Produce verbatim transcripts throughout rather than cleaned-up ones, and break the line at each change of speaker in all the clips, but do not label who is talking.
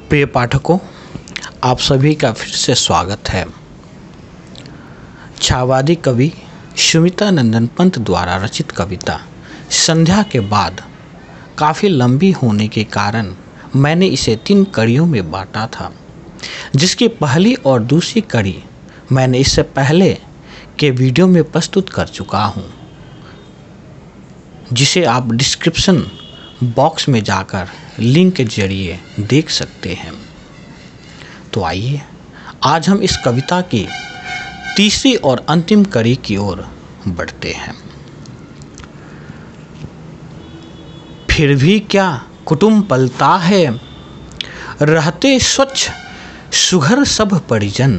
प्रिय पाठकों, आप सभी का फिर से स्वागत है। छावादी कवि सुमिता नंदन पंत द्वारा रचित कविता संध्या के बाद काफ़ी लंबी होने के कारण मैंने इसे तीन कड़ियों में बांटा था, जिसकी पहली और दूसरी कड़ी मैंने इससे पहले के वीडियो में प्रस्तुत कर चुका हूँ, जिसे आप डिस्क्रिप्शन बॉक्स में जाकर लिंक के जरिए देख सकते हैं। तो आइए आज हम इस कविता की तीसरी और अंतिम कड़ी की ओर बढ़ते हैं। फिर भी क्या कुटुंब पलता है, रहते स्वच्छ सुघर सब परिजन,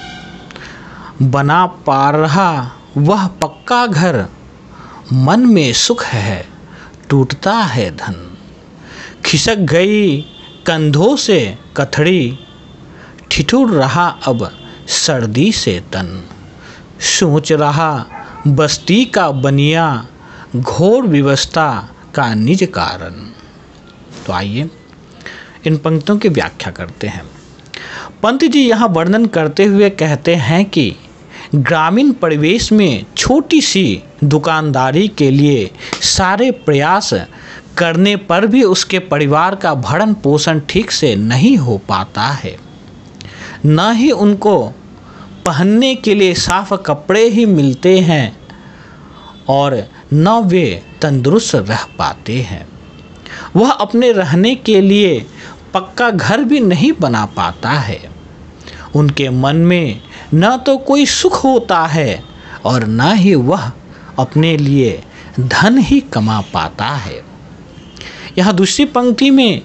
बना पा रहा वह पक्का घर, मन में सुख है टूटता है धन, खिसक गई कंधों से कथड़ी, ठिठुर रहा अब सर्दी से तन, सोच रहा बस्ती का बनिया, घोर विवशता का निज कारण। तो आइए इन पंक्तियों की व्याख्या करते हैं। पंत जी यहाँ वर्णन करते हुए कहते हैं कि ग्रामीण परिवेश में छोटी सी दुकानदारी के लिए सारे प्रयास करने पर भी उसके परिवार का भरण पोषण ठीक से नहीं हो पाता है, न ही उनको पहनने के लिए साफ कपड़े ही मिलते हैं और न वे तंदुरुस्त रह पाते हैं। वह अपने रहने के लिए पक्का घर भी नहीं बना पाता है। उनके मन में न तो कोई सुख होता है और न ही वह अपने लिए धन ही कमा पाता है। यह दूसरी पंक्ति में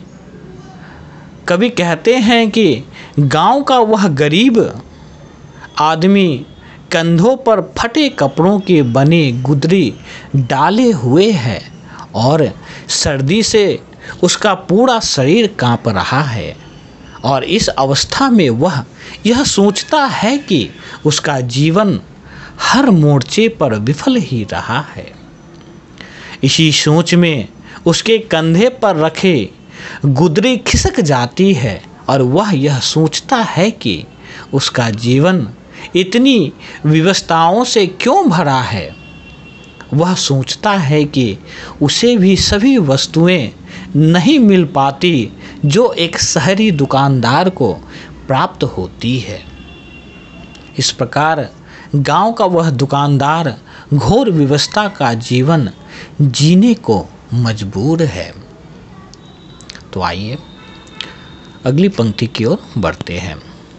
कवि कहते हैं कि गांव का वह गरीब आदमी कंधों पर फटे कपड़ों के बने गुदरी डाले हुए है और सर्दी से उसका पूरा शरीर कांप रहा है, और इस अवस्था में वह यह सोचता है कि उसका जीवन हर मोर्चे पर विफल ही रहा है। इसी सोच में उसके कंधे पर रखे गुदरी खिसक जाती है और वह यह सोचता है कि उसका जीवन इतनी विवशताओं से क्यों भरा है। वह सोचता है कि उसे भी सभी वस्तुएं नहीं मिल पाती जो एक शहरी दुकानदार को प्राप्त होती है। इस प्रकार गांव का वह दुकानदार घोर विवशता का जीवन जीने को मजबूर है। तो आइए अगली पंक्ति की ओर बढ़ते हैं।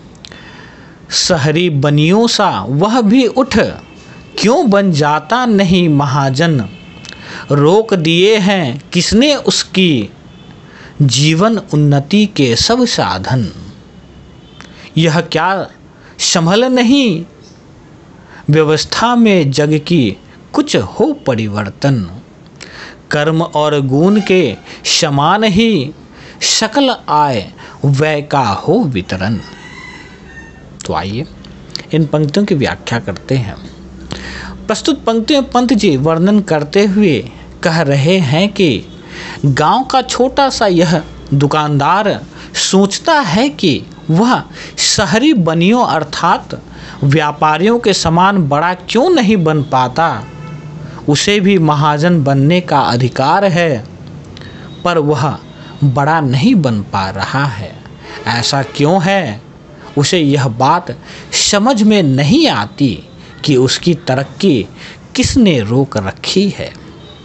शहरी बनियों सा वह भी उठ क्यों बन जाता नहीं महाजन, रोक दिए हैं किसने उसकी जीवन उन्नति के सब साधन, यह क्या संभल नहीं व्यवस्था में जग की कुछ हो परिवर्तन, कर्म और गुण के समान ही सकल आय व्यय का हो वितरण। तो आइए इन पंक्तियों की व्याख्या करते हैं। प्रस्तुत पंक्तियों पंत जी वर्णन करते हुए कह रहे हैं कि गांव का छोटा सा यह दुकानदार सोचता है कि वह शहरी बनियों अर्थात व्यापारियों के समान बड़ा क्यों नहीं बन पाता। उसे भी महाजन बनने का अधिकार है, पर वह बड़ा नहीं बन पा रहा है। ऐसा क्यों है, उसे यह बात समझ में नहीं आती कि उसकी तरक्की किसने रोक रखी है।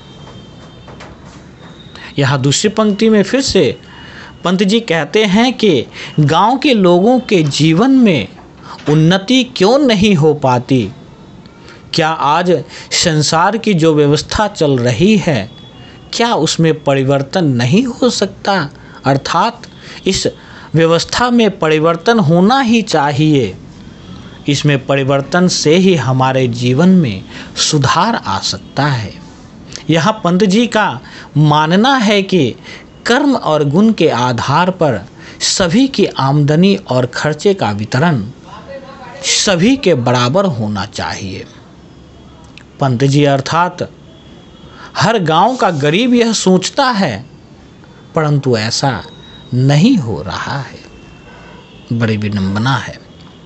यहाँ दूसरी पंक्ति में फिर से पंत जी कहते हैं कि गांव के लोगों के जीवन में उन्नति क्यों नहीं हो पाती। क्या आज संसार की जो व्यवस्था चल रही है, क्या उसमें परिवर्तन नहीं हो सकता, अर्थात इस व्यवस्था में परिवर्तन होना ही चाहिए। इसमें परिवर्तन से ही हमारे जीवन में सुधार आ सकता है। यहाँ पंत जी का मानना है कि कर्म और गुण के आधार पर सभी की आमदनी और खर्चे का वितरण सभी के बराबर होना चाहिए। पंत जी अर्थात हर गांव का गरीब यह सोचता है, परंतु ऐसा नहीं हो रहा है। बड़ी विडंबना है।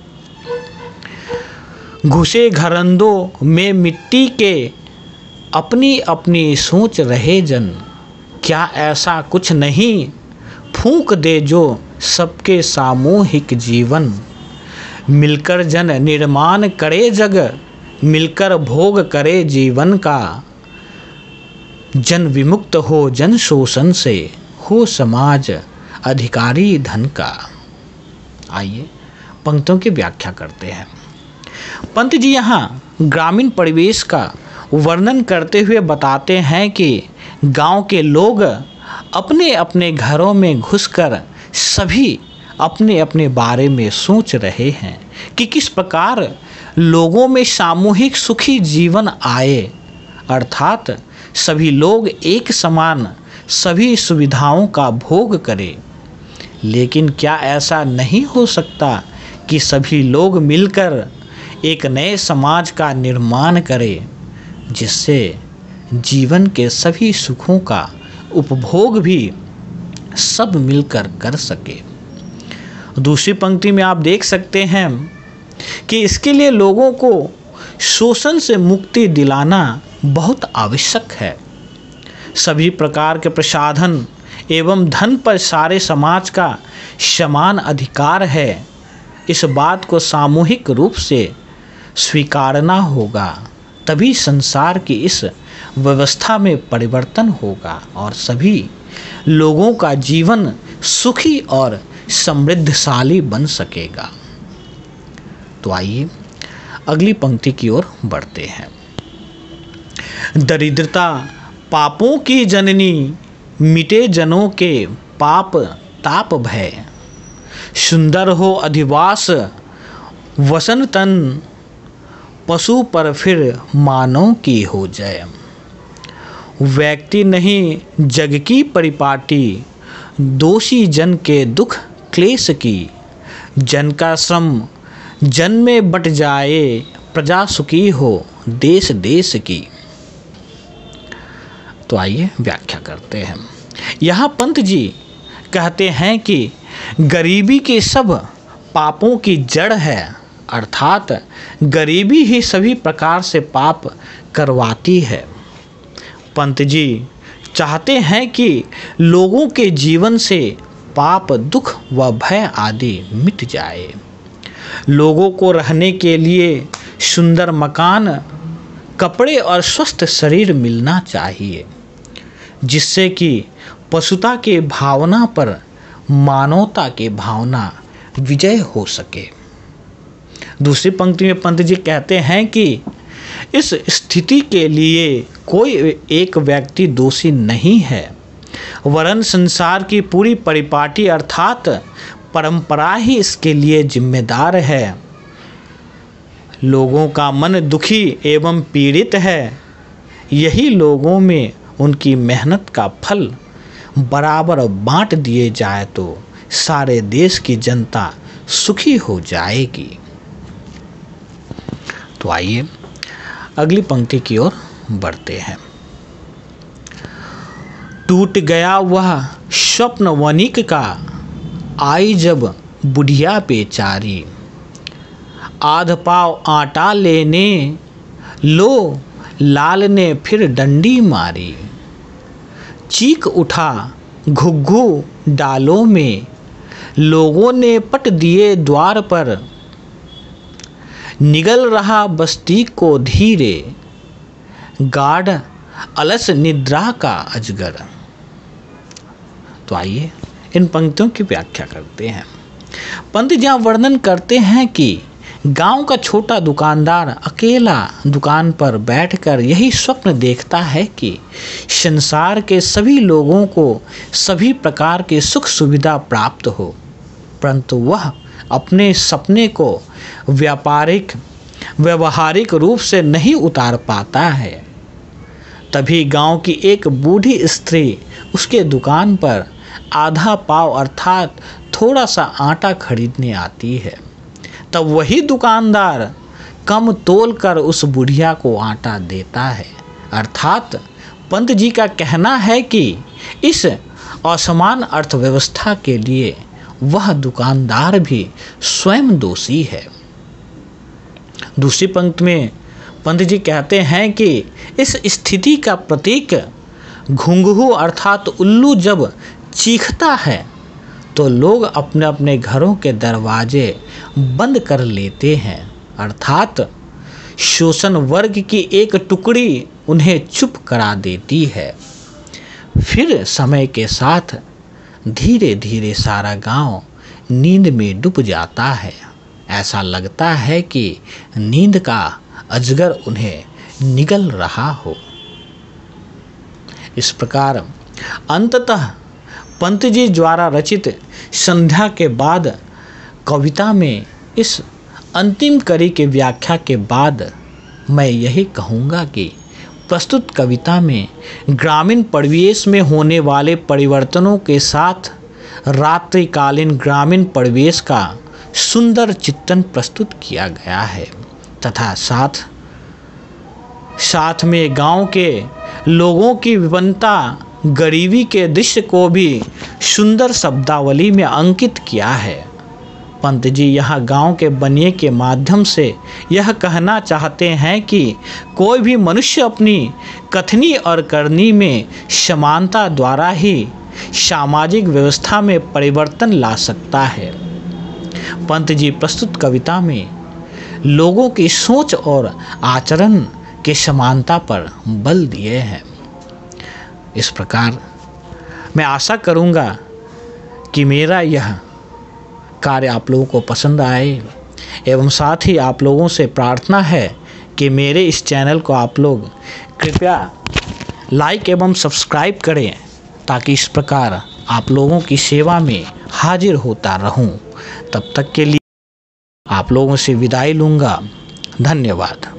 घुसे घरंदों में मिट्टी के, अपनी अपनी सोच रहे जन, क्या ऐसा कुछ नहीं, फूंक दे जो सबके सामूहिक जीवन, मिलकर जन निर्माण करे जग, मिलकर भोग करे जीवन का, जन विमुक्त हो जन शोषण से, हो समाज अधिकारी धन का। आइए पंक्तियों की व्याख्या करते हैं। पंत जी यहाँ ग्रामीण परिवेश का वर्णन करते हुए बताते हैं कि गांव के लोग अपने अपने घरों में घुसकर सभी अपने अपने बारे में सोच रहे हैं कि किस प्रकार लोगों में सामूहिक सुखी जीवन आए, अर्थात सभी लोग एक समान सभी सुविधाओं का भोग करें। लेकिन क्या ऐसा नहीं हो सकता कि सभी लोग मिलकर एक नए समाज का निर्माण करें, जिससे जीवन के सभी सुखों का उपभोग भी सब मिलकर कर सके। दूसरी पंक्ति में आप देख सकते हैं कि इसके लिए लोगों को शोषण से मुक्ति दिलाना बहुत आवश्यक है। सभी प्रकार के प्रसाधन एवं धन पर सारे समाज का समान अधिकार है। इस बात को सामूहिक रूप से स्वीकारना होगा, तभी संसार की इस व्यवस्था में परिवर्तन होगा और सभी लोगों का जीवन सुखी और समृद्धशाली बन सकेगा। तो आइए अगली पंक्ति की ओर बढ़ते हैं। दरिद्रता पापों की जननी, मिटे जनों के पाप ताप भय, सुंदर हो अधिवास वसन तन, पशु पर फिर मानव की हो जय। व्यक्ति नहीं जग की परिपाटी, दोषी जन के दुख क्लेश की, जन का श्रम जन में बट जाए, प्रजा सुखी हो देश देश की। तो आइए व्याख्या करते हैं। यहाँ पंत जी कहते हैं कि गरीबी के सब पापों की जड़ है, अर्थात गरीबी ही सभी प्रकार से पाप करवाती है। पंत जी चाहते हैं कि लोगों के जीवन से पाप, दुख व भय आदि मिट जाए। लोगों को रहने के लिए सुंदर मकान, कपड़े और स्वस्थ शरीर मिलना चाहिए, जिससे कि पशुता के भावना पर मानवता के भावना विजय हो सके। दूसरी पंक्ति में पंत जी कहते हैं कि इस स्थिति के लिए कोई एक व्यक्ति दोषी नहीं है, वरन संसार की पूरी परिपाटी अर्थात परंपरा ही इसके लिए जिम्मेदार है। लोगों का मन दुखी एवं पीड़ित है, यही लोगों में उनकी मेहनत का फल बराबर बांट दिए जाए तो सारे देश की जनता सुखी हो जाएगी। तो आइए अगली पंक्ति की ओर बढ़ते हैं। टूट गया वह स्वप्न वनिक का, आई जब बुढ़िया बेचारी, आध पाव आटा लेने लो लाल ने फिर डंडी मारी, चीख उठा घुघू डालों में, लोगों ने पट दिए द्वार पर, निगल रहा बस्ती को धीरे, गाढ़ अलस निद्रा का अजगर। तो आइए इन पंक्तियों की व्याख्या करते हैं। पंत जहाँ वर्णन करते हैं कि गांव का छोटा दुकानदार अकेला दुकान पर बैठकर यही स्वप्न देखता है कि संसार के सभी लोगों को सभी प्रकार के सुख सुविधा प्राप्त हो, परंतु वह अपने सपने को व्यापारिक व्यवहारिक रूप से नहीं उतार पाता है। तभी गांव की एक बूढ़ी स्त्री उसके दुकान पर आधा पाव अर्थात थोड़ा सा आटा खरीदने आती है। तब वही दुकानदार कम तोल कर उस बुढ़िया को आटा देता है। अर्थात पंत जी का कहना है कि इस असमान अर्थव्यवस्था के लिए वह दुकानदार भी स्वयं दोषी है। दूसरी पंक्ति में पंत जी कहते हैं कि इस स्थिति का प्रतीक घुंघरू अर्थात उल्लू जब चीखता है तो लोग अपने अपने घरों के दरवाजे बंद कर लेते हैं, अर्थात शोषण वर्ग की एक टुकड़ी उन्हें चुप करा देती है। फिर समय के साथ धीरे धीरे सारा गांव नींद में डूब जाता है। ऐसा लगता है कि नींद का अजगर उन्हें निगल रहा हो। इस प्रकार अंततः पंत जी द्वारा रचित संध्या के बाद कविता में इस अंतिम कड़ी के व्याख्या के बाद मैं यही कहूँगा कि प्रस्तुत कविता में ग्रामीण परिवेश में होने वाले परिवर्तनों के साथ रात्रिकालीन ग्रामीण परिवेश का सुंदर चित्रण प्रस्तुत किया गया है तथा साथ साथ में गांव के लोगों की विपन्नता गरीबी के दृश्य को भी सुंदर शब्दावली में अंकित किया है। पंत जी यह गांव के बनिए के माध्यम से यह कहना चाहते हैं कि कोई भी मनुष्य अपनी कथनी और करनी में समानता द्वारा ही सामाजिक व्यवस्था में परिवर्तन ला सकता है। पंत जी प्रस्तुत कविता में लोगों की सोच और आचरण के समानता पर बल दिए हैं। इस प्रकार मैं आशा करूंगा कि मेरा यह कार्य आप लोगों को पसंद आए एवं साथ ही आप लोगों से प्रार्थना है कि मेरे इस चैनल को आप लोग कृपया लाइक एवं सब्सक्राइब करें ताकि इस प्रकार आप लोगों की सेवा में हाजिर होता रहूं। तब तक के लिए आप लोगों से विदाई लूँगा। धन्यवाद।